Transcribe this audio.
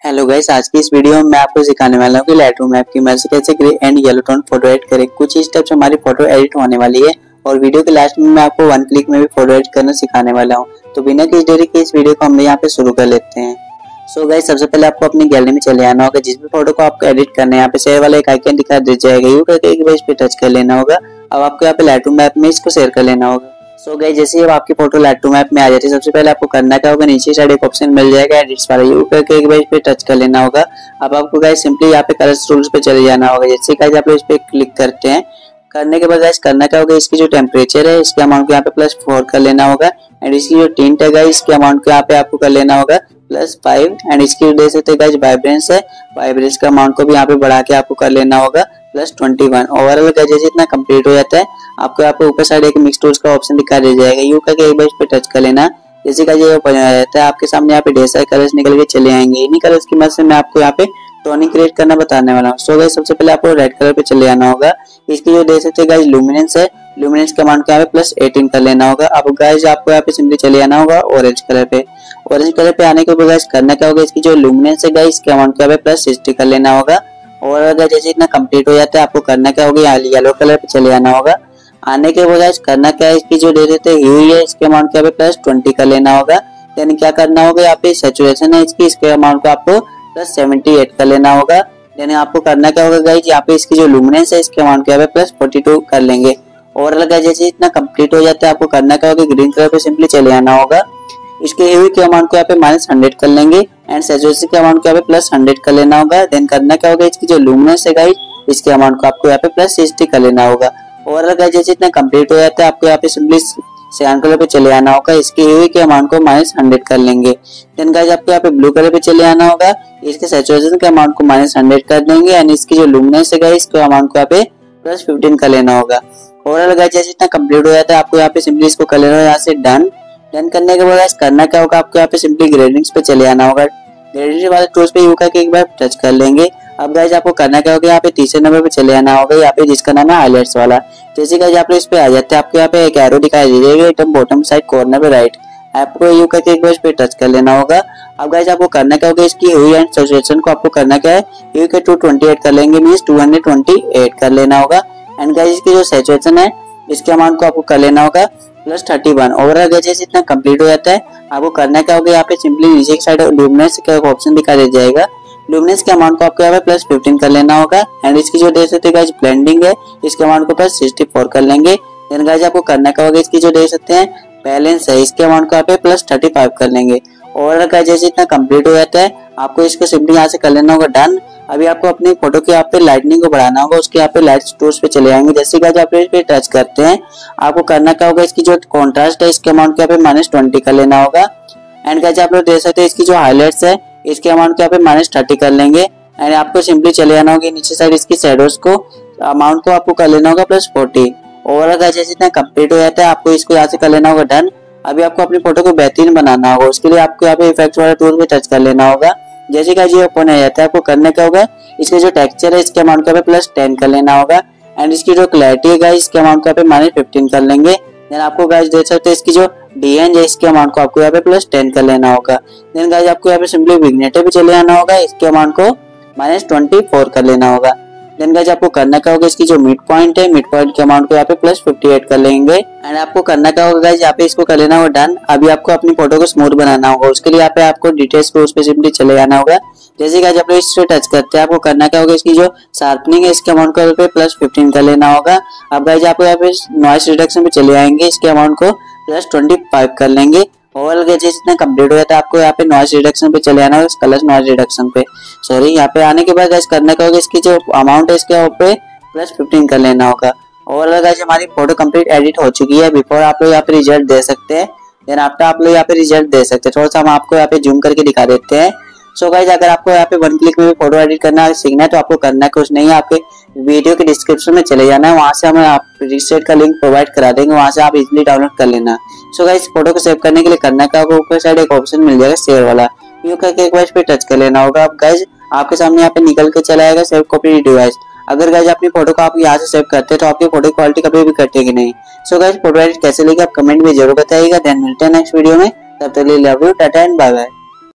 Hello guys, आज की इस वीडियो में मैं आपको सिखाने वाला हूँ कि लाइटरूम ऐप की मदद से कैसे grey and yellow tone photo edit करें। कुछ ही स्टेप्स हमारी फोटो एडिट होने वाली है और वीडियो के लास्ट में मैं आपको वन क्लिक में भी फोटो एडिट करना सिखाने वाला हूँ। तो बिना किसी देरी के इस वीडियो को हम यहाँ पे शुरू कर लेते हैं। सो गाइस, सबसे पहले आपको अपनी गैलरी में चले आना होगा। जिस भी फोटो को आपको एडिट करना है यहाँ पे शेयर वाला एक आइकन दिखा दे जाएगा, यू करके एक बार इस पे टच कर लेना होगा। अब आपको यहाँ पे लाइटरूम ऐप में इसको शेयर कर लेना होगा। सो गाइस, जैसे ही आपकी फोटो लाइटरूम ऐप में आ जाती है, सबसे पहले आपको करना क्या होगा, नीचे साइड एक ऑप्शन मिल जाएगा एडिट्स वाला, यू करके एक बार इस पे टच कर लेना होगा। अब आपको गाइस सिंपली यहाँ पे कलर्स रूल्स पे चले जाना होगा। जैसे गाइस आप लोग इस पे क्लिक करते हैं, करने के बाद गाइस करना क्या होगा, इसकी जो टेम्परेचर है इसके अमाउंट को यहाँ पे +4 कर लेना होगा एंड इसकी जो टिंट है गाइस इसके अमाउंट को यहाँ पे आपको कर लेना होगा +5 एंड इसकी दे सकते हैं गाइस वाइब्रेंस है, वाइब्रेंस का अमाउंट को भी यहाँ पे बढ़ा के आपको कर लेना होगा +21। ओवरऑल गाइस जैसे इतना कंप्लीट हो जाता है, आपको यहाँ पे ऊपर साइड एक मिक्स टूल्स का ऑप्शन दिखा दे जाएगा, यू करके एक बार इस पे टच कर लेना। जैसे का ये ओपन हो जाता है, आपके सामने यहाँ पे ढेर सारे कलर्स निकल के चले आएंगे। इन्हीं कलर्स की मदद से मैं आपको यहाँ पे टोनिंग क्रिएट करना बताने वाला हूँ। सो गाइस, सबसे पहले आपको रेड कलर पे चले आना होगा। इसकी जो दे सकते हैं गाइस लुमिनेंस है, लुमिनेंस के अमाउंट को यहाँ पे +18 कर लेना होगा। अब गाइस आपको यहाँ पे सिंपली चले आना होगा ऑरेंज कलर पे। ऑरेंज कलर पे आने के बाद गाइस करना क्या होगा, इसकी जो लुमिनेंस है गाइस इसके अमाउंट को यहाँ पे +60 कर लेना होगा। और अगर जैसे इतना कंप्लीट हो जाता है, आपको करना क्या होगा, येलो कलर पे चले आना होगा। आने के बाद गाइस करना क्या है, इसकी जो दे देते हैं ह्यू है इसके अमाउंट को यहाँ पे +20 कर लेना होगा। यानी क्या करना होगा, यहाँ पे सैचुरेशन है इसकी, इसके अमाउंट को आपको +78 कर लेना होगा। यानी आपको करना क्या होगा गाइस, यहाँ पे इसकी जो लुमिनेंस है इसके अमाउंट को यहाँ पे +42 कर लेंगे। और अगर जैसे इतना कंप्लीट हो जाता है, आपको करना क्या होगा, ग्रीन कलर पे सिंपली चले आना होगा। इसके ह्यू के अमाउंट को यहाँ पे -100 कर लेंगे एंड सैचुरेशन के अमाउंट को यहाँ पे +100 कर लेना होगा। देन करना क्या होगा, इसकी जो लुमिनेंस है गाइस इसके अमाउंट को आपको यहाँ पे +60 कर लेना होगा। और अगर जैसे इतना कंप्लीट हो जाता है, आपको यहाँ पे सिंपली सियान कलर पे चले आना होगा। इसके ह्यू के अमाउंट को -100 कर लेंगे। देन गाइस आपको यहाँ पे ब्लू कलर पे चले आना होगा। इसके सैचुरेशन के अमाउंट को -100 कर देंगे एंड इसकी जो लुमिनेंस है गाइस इसके अमाउंट को यहाँ पे +15 कर लेना होगा। और अगर जैसे इतना कंप्लीट हो जाता है, आपको यहाँ पे सिंपली इसको कर लेना है यहाँ से डन। डन करने के बाद करना क्या होगा, आपको यहाँ पे सिंपली ग्रेडिंग्स पे चले आना होगा। ग्रेडिंग वाले टूल्स पे यू करके एक बार टच कर लेंगे। अब गाइस आपको करना क्या होगा, यहाँ पे तीसरे नंबर पे चले आना होगा, यहाँ पे जिसका नाम है हाइलाइट्स वाला। जैसे गाइस आप इस पे आ जाते हैं, आपको यहाँ पे एक एरो दिखाई दे देगा एकदम बॉटम साइड कॉर्नर पे राइट, आपको यू करके एक बार इस पे टच कर लेना होगा। अब गाइस आपको करना क्या होगा, इसकी ह्यू एंड सैचुरेशन को आपको करना क्या है, ह्यू के 228 कर लेंगे, मींस 228 कर लेना होगा। एंड गाइस इसकी जो सैचुरेशन है इसके अमाउंट को आपको कर लेना होगा +31। ओवरऑल जैसे इतना कंप्लीट हो जाता है, आपको करना क्या होगा, यहाँ पे सिंपली नीचे की साइड लुमिनेंस का ऑप्शन दिखा दे जाएगा, लुमिनेंस के अमाउंट को आपको यहाँ पे +15 कर लेना होगा। एंड इसकी जो दे सकते हैं गाइस ब्लेंडिंग है इसके अमाउंट को +64 कर लेंगे। देन गाइस आपको करना क्या होगा, इसकी जो दे सकते हैं बैलेंस है इसके अमाउंट को यहाँ पे +35 कर लेंगे। और गाइस जैसे इतना कंप्लीट हो जाता है, आपको इसको सिंपली यहाँ से कर लेना होगा डन। अभी आपको अपनी फोटो के यहाँ पे लाइटनिंग को बढ़ाना होगा, उसके यहाँ पे लाइट टूल्स पे चले आएंगे। जैसे गाइस आप इस पे टच करते हैं, आपको करना क्या होगा, इसकी जो कॉन्ट्रास्ट है इसके अमाउंट को यहाँ पे -20 कर लेना होगा। एंड गाइस आप लोग देख सकते हैं इसकी जो हाइलाइट्स है इसके अमाउंट को यहाँ पे -30 कर लेंगे। एंड आपको सिंपली चले आना होगा नीचे साइड इसकी शैडोज को अमाउंट को आपको कर लेना होगा +40। और अगर जैसे इतना कंप्लीट हो जाता है, आपको इसको यहाँ से कर लेना होगा डन। अभी आपको अपनी फोटो को बेहतरीन बनाना होगा, उसके लिए आपको यहाँ पे इफेक्ट वाले टूल पे टच कर लेना होगा। जैसे गाइस ये ओपन हो जाता है, आपको करना क्या होगा, इसका जो टेक्सचर है इसके अमाउंट को यहाँ पे +10 कर लेना होगा। एंड इसकी जो क्लैरिटी है गाइस इसके अमाउंट को यहाँ पे -15 कर लेंगे। देन आपको गाइस देख सकते हैं इसकी जो डीएन है इसके अमाउंट को आपको यहाँ पे +10 कर लेना होगा। देन गाइस आपको यहाँ पे सिंपली विग्नेटर पे चले आना होगा, इसके अमाउंट को -24 कर लेना होगा। देन गाइस आपको करना क्या होगा, इसकी जो मिड पॉइंट है मिड पॉइंट के अमाउंट को यहाँ पे +58 कर लेंगे। एंड आपको करना क्या होगा गाइस, यहाँ पे इसको कर लेना होगा डन। अभी आपको अपनी फोटो को स्मूथ बनाना होगा, उसके लिए यहाँ पे आपको डिटेल्स टूल्स पे सिंपली चले आना होगा। जैसे गाइस आप इस पे टच करते हैं, आपको करना क्या होगा, इसकी जो शार्पनिंग है इसके अमाउंट को यहाँ पे +15 कर लेना होगा। अब गाइस आपको यहाँ पे नॉइस रिडक्शन पे चले आएंगे, इसके अमाउंट को +25 कर लेंगे। और जैसे इतना कंप्लीट हो जाता है, आपको यहाँ पे नॉइस रिडक्शन पे चले आना होगा, कलर नॉइस रिडक्शन पे सॉरी। यहाँ पे आने के बाद गाइस करना क्या होगा, इसकी जो अमाउंट है इसके पे +15 कर लेना होगा। और गाइस हमारी फोटो कंप्लीट एडिट हो चुकी है। बिफोर आप लोग यहाँ पे रिजल्ट दे सकते हैं, देन आफ्टर आप लोग यहाँ पे रिजल्ट दे सकते हैं। थोड़ा सा हम आपको यहाँ पे जूम करके दिखा देते हैं। सो गाइस अगर आपको यहाँ पे वन क्लिक में भी फोटो एडिट करना सीखना है, तो आपको करना कुछ नहीं है, आपके वीडियो के डिस्क्रिप्शन में चले जाना है, वहां से हमें आप रीसेट का लिंक प्रोवाइड करा देंगे, वहां से आप इजीली डाउनलोड कर लेना। सो गाइस फोटो को सेव करने के लिए करना क्या होगा, ऊपर साइड एक ऑप्शन मिल जाएगा शेयर वाला, यू करके एक बार इस पे टच कर लेना होगा। अब गाइस आपके सामने यहाँ पे निकल के चला आएगा सेव कॉपी डिवाइस। अगर गाइस अपनी फोटो को आप यहाँ से सेव करते हैं, तो आपकी फोटो की क्वालिटी कभी भी कटेगी नहीं। सो गाइस फोटो एडिट कैसे लगी आप कमेंट में जरूर बताइएगा। देन मिलते हैं नेक्स्ट वीडियो में, तब तक के लिए love you, tata and bye bye.